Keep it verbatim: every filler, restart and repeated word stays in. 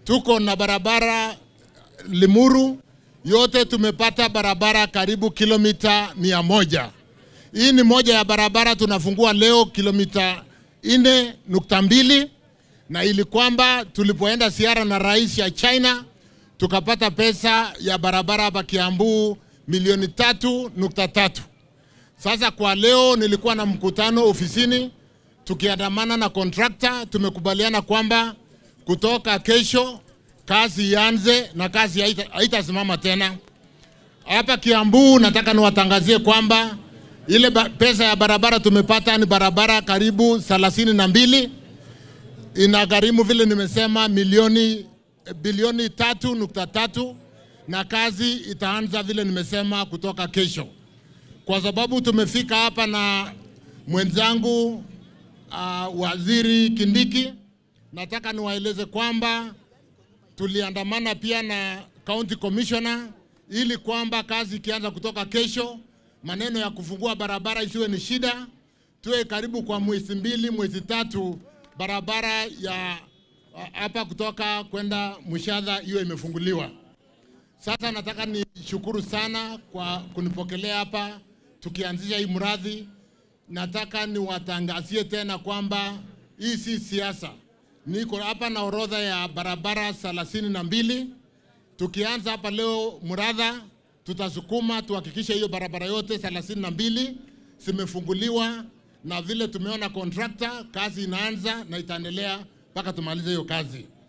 tuko na barabara Limuru, yote tumepata barabara karibu kilomita mia moja. Hii ni moja ya barabara tunafungua leo kilomita nne nukta mbili, na ili kwamba tulipoenda ziara na rais ya China tukapata pesa ya barabara hapa Kiambaa milioni tatu nukta tatu. Sasa kwa leo nilikuwa na mkutano ofisini tukiandamana na contractor, tumekubaliana kwamba kutoka kesho kazi ianze na kazi haitasimama tena. Hapa Kiambaa nataka niwatangazie kwamba ile pesa ya barabara tumepata ni barabara karibu thelathini na mbili, inagharimu vile nimesema milioni bilioni tatu nukta tatu, na kazi itaanza vile nimesema kutoka kesho. Kwa sababu tumefika hapa na mwenzangu uh, Waziri Kindiki, nataka niwaeleze kwamba tuliandamana pia na County Commissioner ili kwamba kazi ikianza kutoka kesho, maneno ya kufungua barabara isiwe ni shida. Tuwe karibu kwa mwezi mbili, mwezi tatu, barabara ya hapa kutoka kwenda Mushadha iwe imefunguliwa. Sasa nataka nishukuru sana kwa kunipokelea hapa tukianzisha hii mradi. Nataka niwatangazie tena kwamba hii si siasa. Niko hapa na orodha ya barabara thelathini na mbili. Tukianza hapa leo mradi tutasukuma tuhakikishe hiyo barabara yote thelathini na mbili zimefunguliwa, na vile tumeona contractor kazi inaanza na itaendelea mpaka tumalize hiyo kazi.